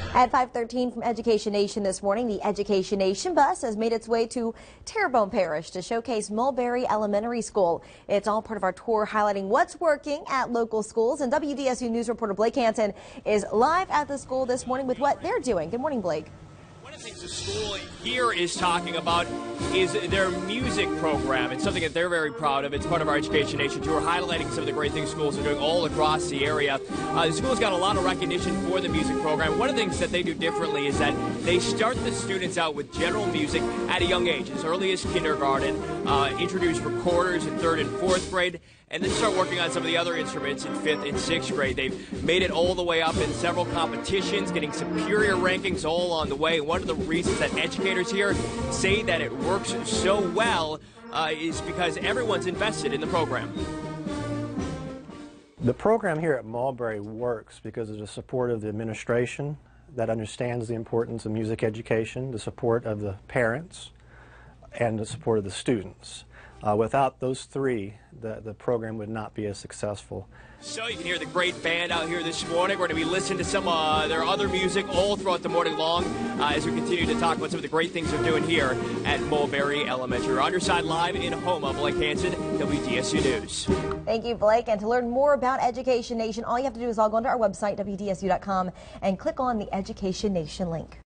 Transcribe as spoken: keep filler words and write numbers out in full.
At five thirteen from Education Nation this morning, the Education Nation bus has made its way to Terrebonne Parish to showcase Mulberry Elementary School. It's all part of our tour highlighting what's working at local schools. And W D S U News reporter Blake Hansen is live at the school this morning with what they're doing. Good morning, Blake. One of the things the school here is talking about is their music program. It's something that they're very proud of. It's part of our Education Nation tour, highlighting some of the great things schools are doing all across the area. Uh, the school's got a lot of recognition for the music program. One of the things that they do differently is that they start the students out with general music at a young age, as early as kindergarten, uh, introduce recorders in third and fourth grade, and then start working on some of the other instruments in fifth and sixth grade. They've made it all the way up in several competitions, getting superior rankings all on the way. One of the reasons that educators here say that it works so well uh, is because everyone's invested in the program. The program here at Mulberry works because of the support of the administration that understands the importance of music education, the support of the parents, and the support of the students. Uh, without those three, the, the program would not be as successful. So you can hear the great band out here this morning. We're going to be listening to some of uh, their other music all throughout the morning long uh, as we continue to talk about some of the great things they're doing here at Mulberry Elementary. On your side live in Houma, Blake Hansen, W D S U News. Thank you, Blake. And to learn more about Education Nation, all you have to do is log on to our website, W D S U dot com, and click on the Education Nation link.